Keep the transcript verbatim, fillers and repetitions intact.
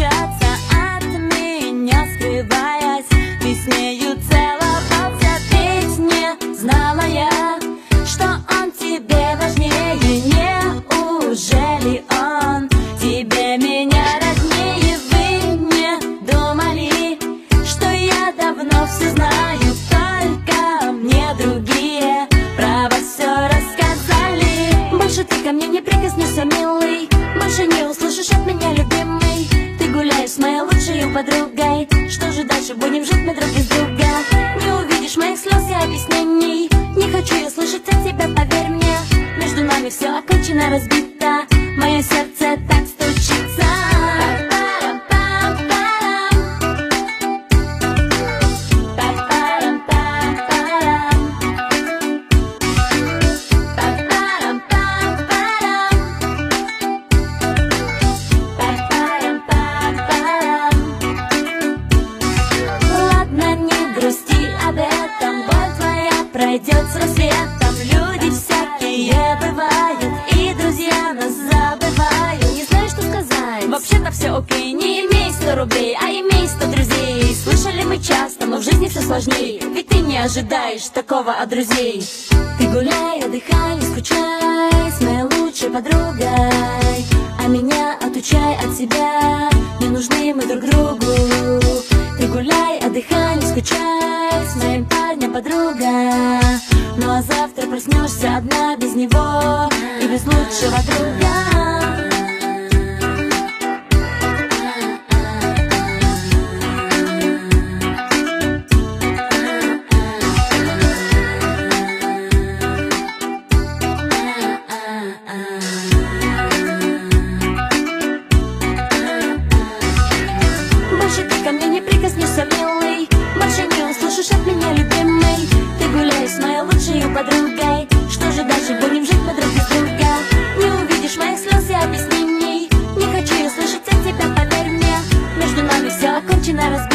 общаться от меня, скрываясь. Ты с нею целовался, ведь не знала я, что он тебе важнее. Неужели он тебе меня роднее? Вы не думали, что я давно все знаю? Только мне другие про вас все рассказали. Больше ты ко мне не прикоснешься, милый, больше не услышишь от меня, любимый. Ты гуляешь с моей лучшей подругой. Что же дальше, будем жить мы друг без друга? Не увидишь моих слез и объяснений. Не хочу я слышать от тебя, поверь мне. Между нами все окончено, разбито. Мое сердце так стучится. Пройдет с рассветом, люди всякие бывают, и друзья нас забывают. Не знаю, что сказать, вообще-то все окей. Не имей сто рублей, а имей сто друзей. Слышали мы часто, но в жизни все сложнее, ведь ты не ожидаешь такого от друзей. Ты гуляй, отдыхай, не скучай с моей лучшей подругой, а меня отучай от себя, не нужны мы друг другу. Ты гуляй, отдыхай, не скучай с моим парнем, подруга. Ну а завтра проснешься одна без него и без лучшего друга. Больше ты ко мне не прикоснешься, милый, больше не услышишь от меня, любимый. Ты гуляешь с моей лучшей подругой. Что же дальше, будем жить мы друг без друга? Не увидишь моих слез и объяснений. Не хочу я слышать от тебя, поверь мне. Между нами все окончено, разбито.